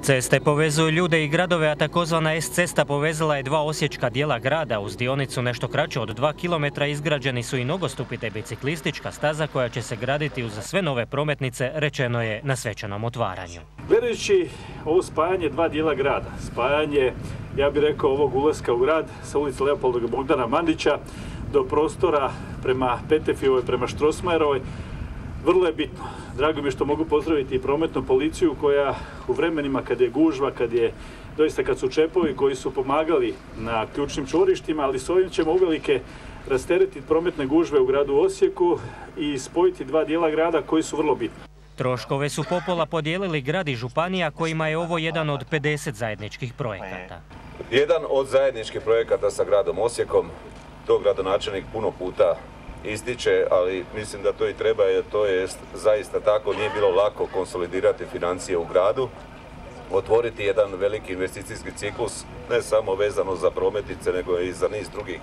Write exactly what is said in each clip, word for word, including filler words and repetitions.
Ceste povezuju ljude i gradove, a takozvana S-cesta povezala je dva osječka dijela grada. Uz dionicu nešto kraću od dva kilometra izgrađeni su i nogostupi te biciklistička staza koja će se graditi uz sve nove prometnice, rečeno je na svečanom otvaranju. Gledajući ovo spajanje dva dijela grada, spajanje, ja bih rekao, ovog ulaska u grad sa ulice Leopolda Bogdana Mandića do prostora prema Petefijevoj, prema Štrosmajerovoj, vrlo je bitno. Drago mi je što mogu pozdraviti i prometnu policiju koja u vremenima kad je gužva, kad je doista kad su čepovi koji su pomagali na ključnim čvorištima, ali s ovim ćemo uvelike rasteretiti prometne gužve u gradu Osijeku i spojiti dva dijela grada koji su vrlo bitni. Troškove su popola podijelili grad i županija kojima je ovo jedan od pedeset zajedničkih projekata. Jedan od zajedničkih projekata sa gradom Osijekom, to gradonačelnik puno puta ističe, ali mislim da to i treba, jer to je zaista tako, nije bilo lako konsolidirati financije u gradu, otvoriti jedan veliki investicijski ciklus, ne samo vezano za prometnice, nego i za niz drugih,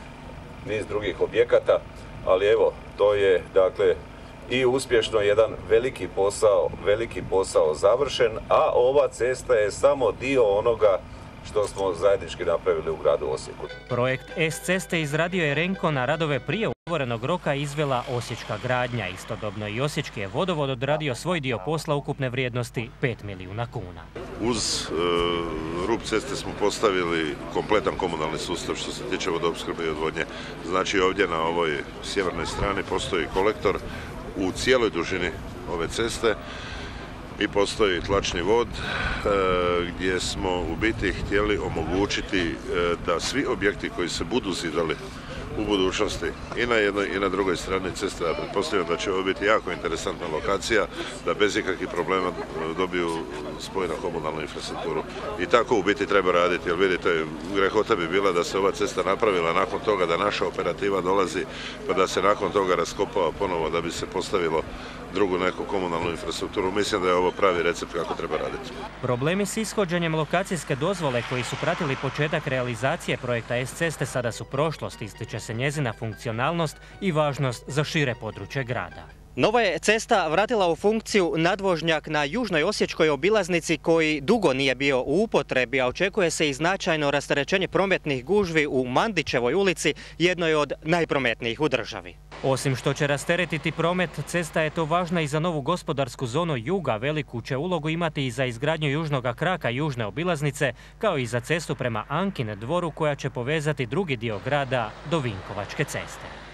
niz drugih objekata, ali evo, to je dakle i uspješno jedan veliki posao, veliki posao završen, a ova cesta je samo dio onoga što smo zajednički napravili u gradu Osijeku. Projekt S-ceste izradio je Renko, na radove prije ugovorenog roka izvela Osječka gradnja. Istodobno i Osječki je vodovod odradio svoj dio posla ukupne vrijednosti pet milijuna kuna. Uz e, rub ceste smo postavili kompletan komunalni sustav što se tiče vodoopskrbe i odvodnje. Znači ovdje na ovoj sjevernoj strani postoji kolektor u cijeloj dužini ove ceste i postoji tlačni vod e, gdje smo u biti htjeli omogućiti e, da svi objekti koji se budu zidali u budućnosti i na jednoj i na drugoj strani ceste, ja pretpostavljam da će ovo biti jako interesantna lokacija, da bez ikakvih problema dobiju spoj na komunalnu infrastrukturu. I tako u biti treba raditi, jer vidite, grehota bi bila da se ova cesta napravila nakon toga da naša operativa dolazi, pa da se nakon toga raskopava ponovo da bi se postavilo drugu neku komunalnu infrastrukturu. Mislim da je ovo pravi recept kako treba raditi. Problemi s ishođenjem lokacijske dozvole koji su pratili početak realizacije projekta S-ceste sada su prošlost, ističe se njezina funkcionalnost i važnost za šire područje grada. Nova je cesta vratila u funkciju nadvožnjak na južnoj osječkoj obilaznici koji dugo nije bio u upotrebi, a očekuje se i značajno rasterećenje prometnih gužvi u Mandićevoj ulici, jednoj od najprometnijih u državi. Osim što će rasteretiti promet, cesta je to važna i za novu gospodarsku zonu juga. Veliku će ulogu imati i za izgradnju južnog kraka južne obilaznice, kao i za cestu prema Ankine dvoru koja će povezati drugi dio grada do Vinkovačke ceste.